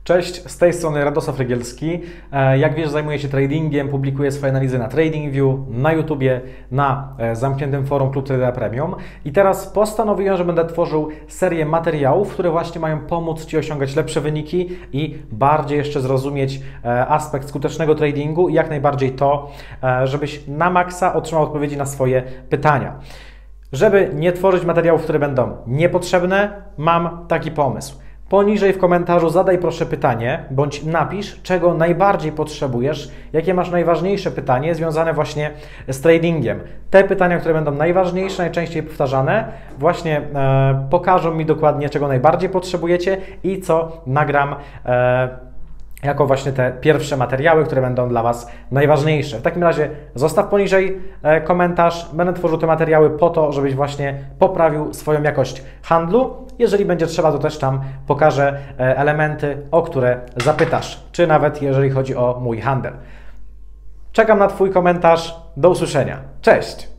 Cześć, z tej strony Radosław Rygielski. Jak wiesz, zajmuję się tradingiem, publikuję swoje analizy na TradingView, na YouTubie, na zamkniętym forum Klub Tradera Premium. I teraz postanowiłem, że będę tworzył serię materiałów, które właśnie mają pomóc Ci osiągać lepsze wyniki i bardziej jeszcze zrozumieć aspekt skutecznego tradingu i jak najbardziej to, żebyś na maksa otrzymał odpowiedzi na swoje pytania. Żeby nie tworzyć materiałów, które będą niepotrzebne, mam taki pomysł. Poniżej w komentarzu zadaj proszę pytanie, bądź napisz, czego najbardziej potrzebujesz, jakie masz najważniejsze pytanie związane właśnie z tradingiem. Te pytania, które będą najważniejsze, najczęściej powtarzane, właśnie pokażą mi dokładnie, czego najbardziej potrzebujecie i co nagram jako właśnie te pierwsze materiały, które będą dla Was najważniejsze. W takim razie zostaw poniżej komentarz. Będę tworzył te materiały po to, żebyś właśnie poprawił swoją jakość handlu. Jeżeli będzie trzeba, to też tam pokażę elementy, o które zapytasz, czy nawet jeżeli chodzi o mój handel. Czekam na Twój komentarz. Do usłyszenia. Cześć!